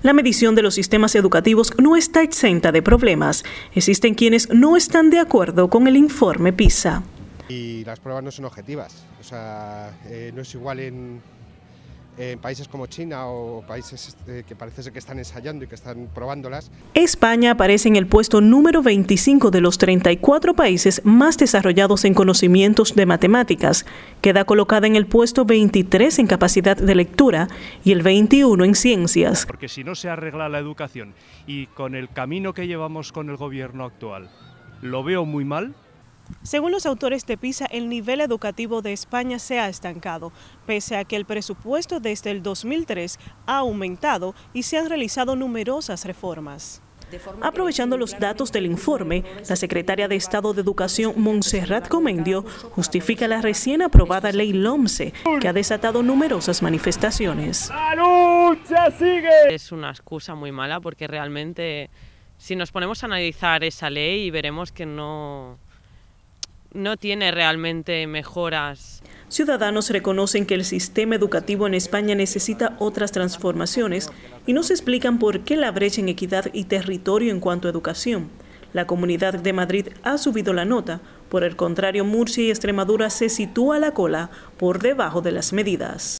La medición de los sistemas educativos no está exenta de problemas. Existen quienes no están de acuerdo con el informe PISA. Y las pruebas no son objetivas, o sea, no es igual en países como China o países que parece ser que están ensayando y que están probándolas. España aparece en el puesto número 25 de los 34 países más desarrollados en conocimientos de matemáticas. Queda colocada en el puesto 23 en capacidad de lectura y el 21 en ciencias. Porque si no se arregla la educación y con el camino que llevamos con el gobierno actual, lo veo muy mal. Según los autores de PISA, el nivel educativo de España se ha estancado, pese a que el presupuesto desde el 2003 ha aumentado y se han realizado numerosas reformas. Aprovechando los datos del informe, la secretaria de Estado de Educación, Montserrat Comendio, justifica la recién aprobada ley LOMCE, que ha desatado numerosas manifestaciones. ¡La lucha sigue! Es una excusa muy mala porque realmente, si nos ponemos a analizar esa ley, veremos que no tiene realmente mejoras. Ciudadanos reconocen que el sistema educativo en España necesita otras transformaciones y nos explican por qué la brecha en equidad y territorio en cuanto a educación. La Comunidad de Madrid ha subido la nota, por el contrario Murcia y Extremadura se sitúa a la cola por debajo de las medidas.